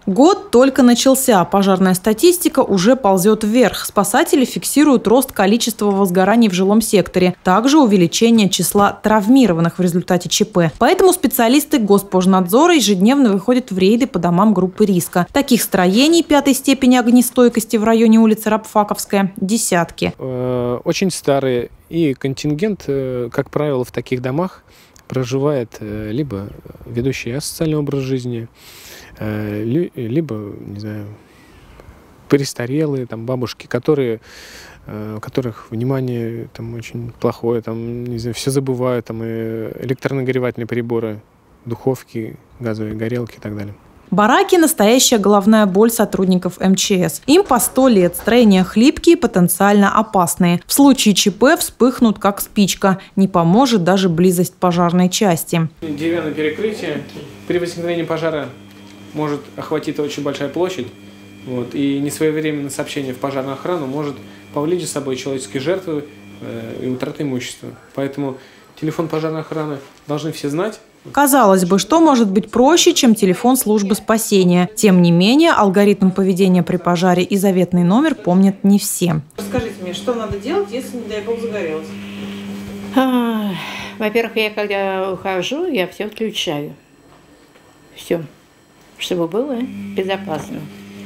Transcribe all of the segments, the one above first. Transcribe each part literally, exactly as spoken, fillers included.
Год только начался, пожарная статистика уже ползет вверх. Спасатели фиксируют рост количества возгораний в жилом секторе, также увеличение числа травмированных в результате ЧП. Поэтому специалисты Госпожнадзора ежедневно выходят в рейды по домам группы риска. Таких строений пятой степени огнестойкости в районе улицы Рабфаковская десятки. Очень старые, и контингент, как правило, в таких домах проживает либо ведущий асоциальный образ жизни, либо, не знаю, престарелые, там, бабушки, которые, у которых внимание там очень плохое, там, не знаю, все забывают, там, и электронагревательные приборы, духовки, газовые горелки и так далее. Бараки – настоящая головная боль сотрудников эм че эс. Им по сто лет, строения хлипкие, потенциально опасные. В случае ЧП вспыхнут как спичка. Не поможет даже близость пожарной части. Деревянное перекрытие при возникновении пожара может охватить очень большая площадь, вот, и несвоевременное сообщение в пожарную охрану может повлечь за собой человеческие жертвы э, и утрату имущества. Поэтому телефон пожарной охраны должны все знать. Казалось бы, что может быть проще, чем телефон службы спасения. Тем не менее, алгоритм поведения при пожаре и заветный номер помнят не все. Расскажите мне, что надо делать, если, не дай бог, загорелось? Во-первых, я когда ухожу, я все включаю. Все. Чтобы было безопасно.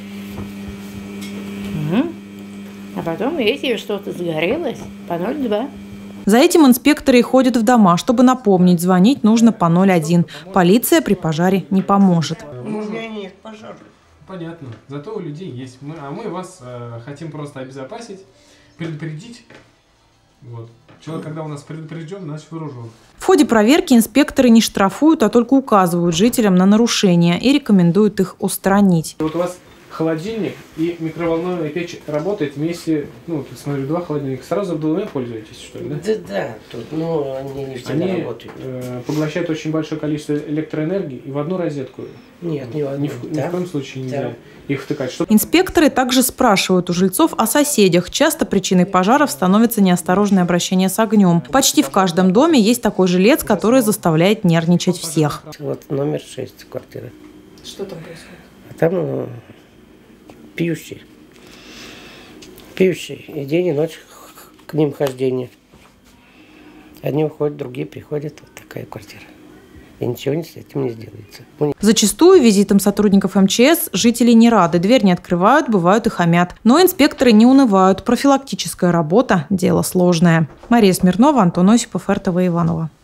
Угу. А потом, если что-то загорелось, по ноль два. За этим инспекторы ходят в дома, чтобы напомнить, звонить нужно по ноль один. Полиция при пожаре не поможет. У меня нет пожара. Понятно. Зато у людей есть. Мы, а мы вас э, хотим просто обезопасить, предупредить. Вот. Человек, когда у нас предупрежден, значит вооружен. В ходе проверки инспекторы не штрафуют, а только указывают жителям на нарушения и рекомендуют их устранить. Вот у вас холодильник и микроволновая печь работает вместе, ну, смотрю, два холодильника. Сразу вдвоем пользуетесь, что ли, да? Да, да, тут, ну, они не всегда они, работают. Э, поглощают очень большое количество электроэнергии и в одну розетку. Нет, не в одну. Ни в, ни в коем случае нельзя да. их втыкать. Чтобы... Инспекторы также спрашивают у жильцов о соседях. Часто причиной пожаров становится неосторожное обращение с огнем. Почти в каждом доме есть такой жилец, который заставляет нервничать всех. Вот номер шесть квартиры. Что там происходит? А там ну, пьющие. Пьющие. И день, и ночь к ним хождение. Одни уходят, другие приходят. Вот такая квартира. И ничего с этим не сделается. Зачастую визитам сотрудников эм че эс жители не рады. Дверь не открывают, бывают и хамят. Но инспекторы не унывают. Профилактическая работа – дело сложное. Мария Смирнова, Антон Осипов, эр тэ вэ Иваново.